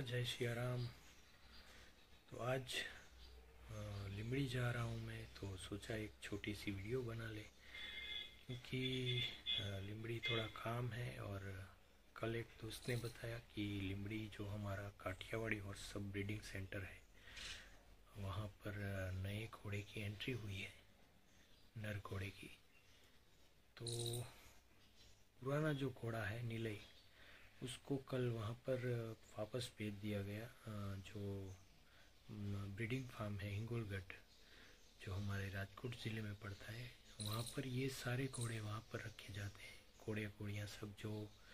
जय श्री राम। तो आज लिमड़ी जा रहा हूँ मैं, तो सोचा एक छोटी सी वीडियो बना ले, क्योंकि लिमड़ी थोड़ा काम है। और कल एक दोस्त ने बताया कि लिमड़ी जो हमारा Kathiawadi horse sub breeding centre है, वहाँ पर नए घोड़े की एंट्री हुई है, नर घोड़े की। तो पुराना जो घोड़ा है नीलई, उसको कल वहाँ पर वापस भेज दिया गया। जो ब्रीडिंग फार्म है हिंगोलगढ़, जो हमारे राजकोट ज़िले में पड़ता है, वहाँ पर ये सारे घोड़े वहाँ पर रखे जाते हैं। घोड़े घोड़ियाँ सब जो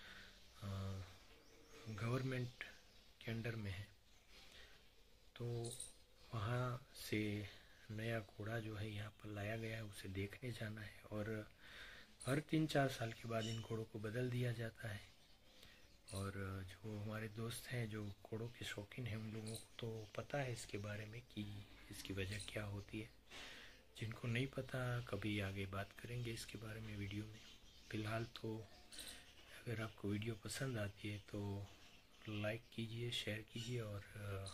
गवर्नमेंट के अंडर में है। तो वहाँ से नया घोड़ा जो है यहाँ पर लाया गया है, उसे देखने जाना है। और हर 3-4 साल के बाद इन घोड़ों को बदल दिया जाता है। और जो हमारे दोस्त हैं जो घोड़ों के शौकीन हैं, उन लोगों को तो पता है इसके बारे में कि इसकी वजह क्या होती है। जिनको नहीं पता, कभी आगे बात करेंगे इसके बारे में वीडियो में। फ़िलहाल तो अगर आपको वीडियो पसंद आती है तो लाइक कीजिए, शेयर कीजिए। और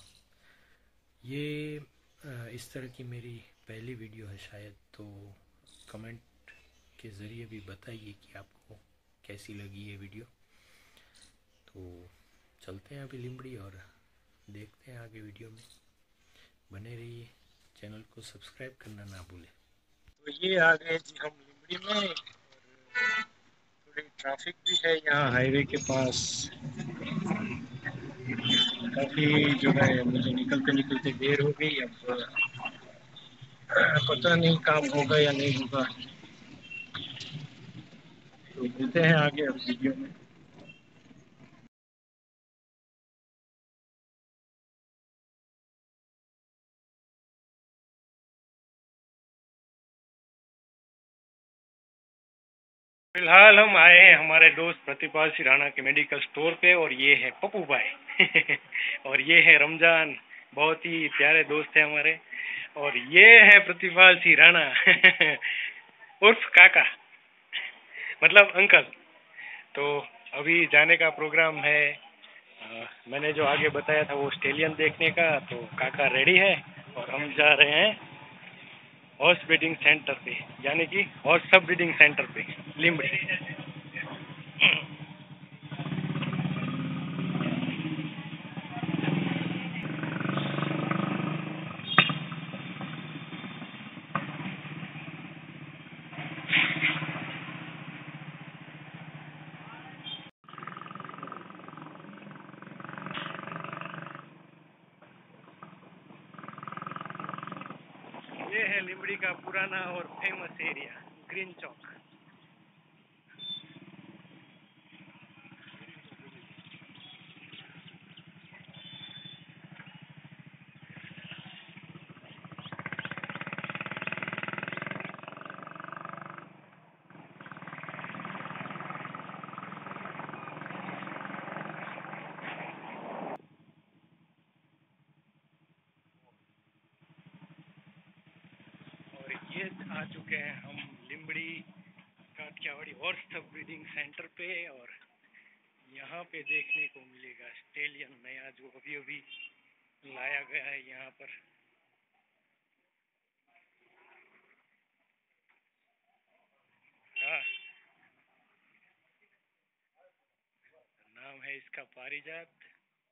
ये इस तरह की मेरी पहली वीडियो है शायद, तो कमेंट के ज़रिए भी बताइए कि आपको कैसी लगी ये वीडियो। तो चलते हैं अभी लिमड़ी और देखते हैं आगे वीडियो में। बने रहिए, चैनल को सब्सक्राइब करना ना भूलें। तो ये आ गए जी हम लिमड़ी में। और थोड़ी ट्रैफिक भी है यहाँ हाईवे के पास। काफ़ी जो है मुझे निकलते निकलते देर हो गई। अब पता नहीं काम होगा या नहीं होगा, तो मिलते हैं आगे अब वीडियो में। फिलहाल हम आए हैं हमारे दोस्त प्रतिपाल सिंह राणा के मेडिकल स्टोर पे, और ये है पप्पू भाई और ये है रमजान, बहुत ही प्यारे दोस्त है हमारे। और ये है प्रतिपाल सिंह राणा उर्फ काका, मतलब अंकल। तो अभी जाने का प्रोग्राम है। मैंने जो आगे बताया था वो स्टेलियन देखने का, तो काका रेडी है और हम जा रहे हैं हॉर्स ब्रीडिंग सेंटर पे, यानी कि हॉर्स सब ब्रीडिंग सेंटर पे लिमड़ी। ये है लिमड़ी का पुराना और फेमस एरिया, ग्रीन चौक। और ये आ चुके हैं हम Limdi Kathiawadi horse sub breeding centre पे। और यहाँ पे देखने को मिलेगा स्टेलियन नया, जो अभी अभी लाया गया है यहाँ पर। हाँ, नाम है इसका पारिजात।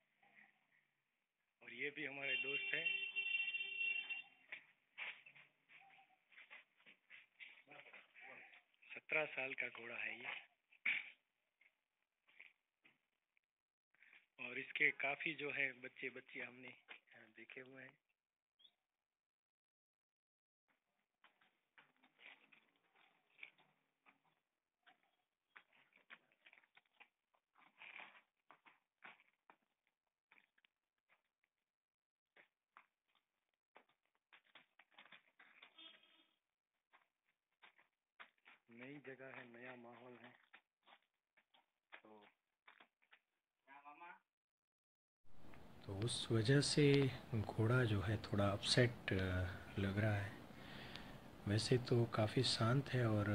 और ये भी हमारे दोस्त हैं। 17 साल का घोड़ा है ये। और इसके काफी जो है बच्चे बच्चे हमने देखे हुए हैं। नई जगह है, नया माहौल है। तो उस वजह से घोड़ा जो है थोड़ा अपसेट लग रहा है। वैसे तो काफ़ी शांत है और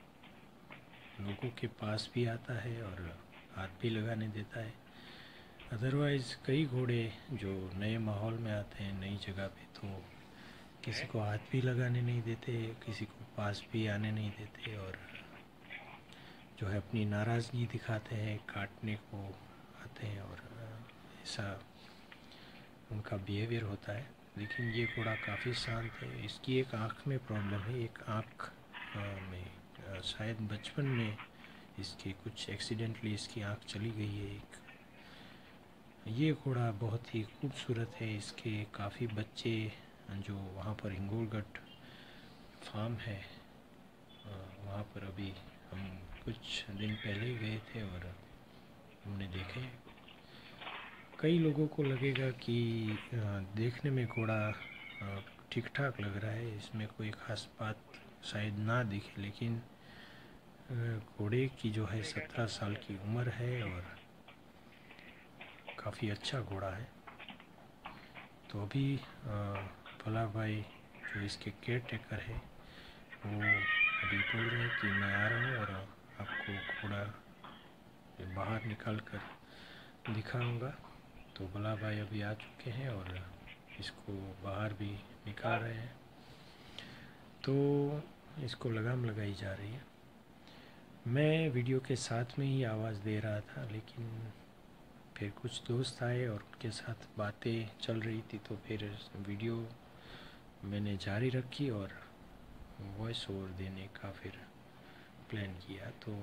लोगों के पास भी आता है और हाथ भी लगाने देता है। अदरवाइज़ कई घोड़े जो नए माहौल में आते हैं, नई जगह पे, तो किसी को हाथ भी लगाने नहीं देते, किसी को पास भी आने नहीं देते, और जो है अपनी नाराज़गी दिखाते हैं, काटने को आते हैं, और ऐसा उनका बिहेवियर होता है। लेकिन ये घोड़ा काफ़ी शांत है। इसकी एक आँख में प्रॉब्लम है, एक आँख में शायद बचपन में इसकी कुछ एक्सीडेंटली इसकी आँख चली गई है एक। ये घोड़ा बहुत ही खूबसूरत है। इसके काफ़ी बच्चे जो वहाँ पर हिंगोलगढ़ फार्म है, वहाँ पर अभी हम कुछ दिन पहले ही गए थे और हमने देखे। कई लोगों को लगेगा कि देखने में घोड़ा ठीक ठाक लग रहा है, इसमें कोई ख़ास बात शायद ना दिखे, लेकिन घोड़े की जो है 17 साल की उम्र है और काफ़ी अच्छा घोड़ा है। तो अभी भला भाई जो इसके केयर टेकर है वो अभी बोल रहे हैं कि मैं आ रहा हूँ और आपको घोड़ा बाहर निकाल कर दिखाऊँगा। तो भला भाई अभी आ चुके हैं और इसको बाहर भी निकाल रहे हैं। तो इसको लगाम लगाई जा रही है। मैं वीडियो के साथ में ही आवाज़ दे रहा था, लेकिन फिर कुछ दोस्त आए और उनके साथ बातें चल रही थी, तो फिर वीडियो मैंने जारी रखी और वॉइस ओवर देने का फिर प्लान किया। तो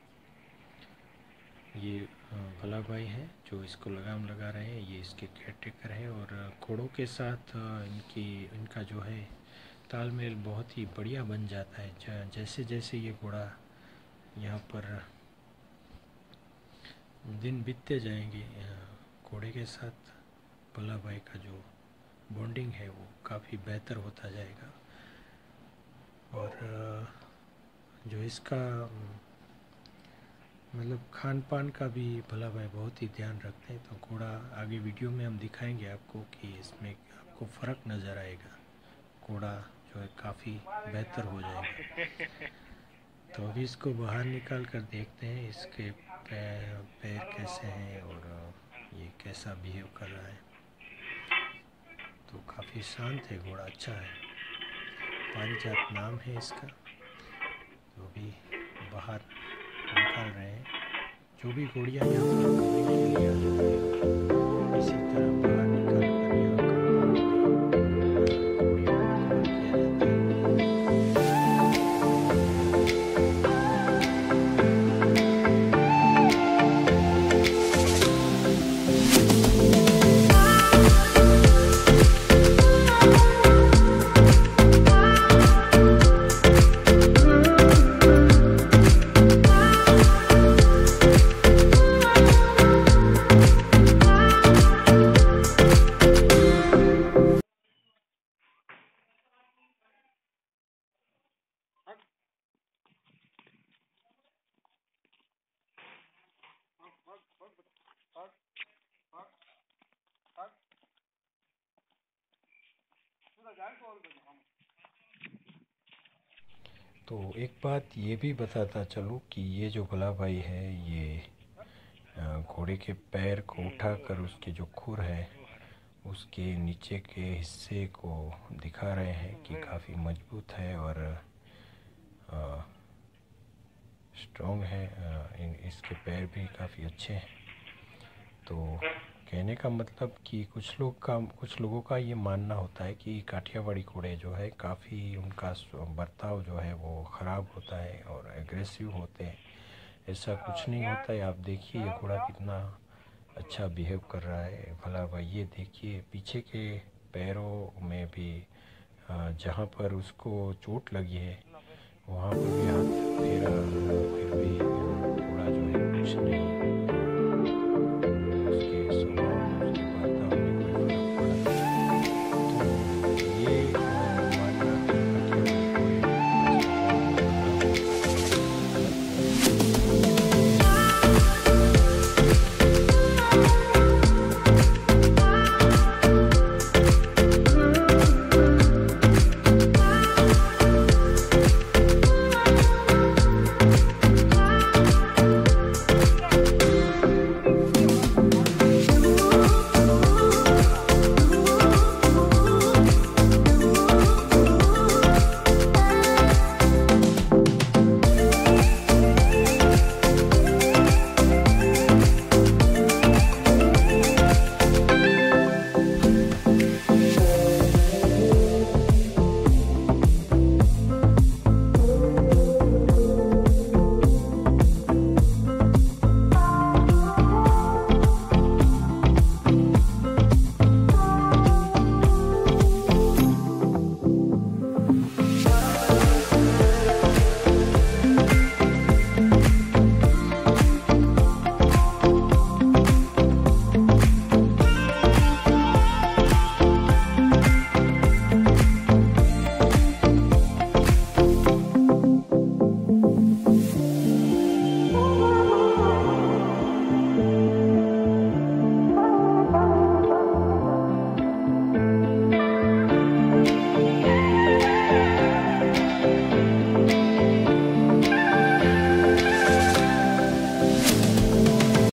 ये भला भाई हैं जो इसको लगाम लगा रहे हैं, ये इसके केयर टेकर हैं, और घोड़ों के साथ इनका जो है तालमेल बहुत ही बढ़िया बन जाता है। जैसे जैसे ये घोड़ा यहाँ पर दिन बीतते जाएंगे, घोड़े के साथ भला भाई का जो बॉन्डिंग है वो काफ़ी बेहतर होता जाएगा। और जो इसका मतलब खान पान का भी भला भाई बहुत ही ध्यान रखते हैं। तो घोड़ा आगे वीडियो में हम दिखाएंगे आपको कि इसमें आपको फ़र्क नज़र आएगा, घोड़ा जो है काफ़ी बेहतर हो जाएगा। तो अभी इसको बाहर निकाल कर देखते हैं इसके पैर कैसे हैं और ये कैसा बिहेव कर रहा है। तो काफ़ी शांत है घोड़ा, अच्छा है। पारिजात नाम है इसका। तो अभी बाहर निकाल रहे हैं। जो भी घोड़ियाँ यहाँ पर कवरिंग के लिए आ जाती हैं, इसी तरह बाहर निकाल कर यहाँ कंपाउंड में घोड़ियों को कवर किया जाता है। तो एक बात ये भी बताता चलूँ कि ये जो भला भाई है, ये घोड़े के पैर को उठाकर उसके जो खुर है उसके नीचे के हिस्से को दिखा रहे हैं कि काफ़ी मजबूत है और स्ट्रॉन्ग है। इसके पैर भी काफ़ी अच्छे हैं। तो कहने का मतलब कि कुछ लोगों का ये मानना होता है कि काठियावाड़ी घोड़े जो है काफ़ी उनका बर्ताव जो है वो ख़राब होता है और एग्रेसिव होते हैं। ऐसा कुछ नहीं होता है। आप देखिए ये घोड़ा कितना अच्छा बिहेव कर रहा है। भला भाई ये देखिए पीछे के पैरों में भी जहाँ पर उसको चोट लगी है वहाँ पर भी हाथ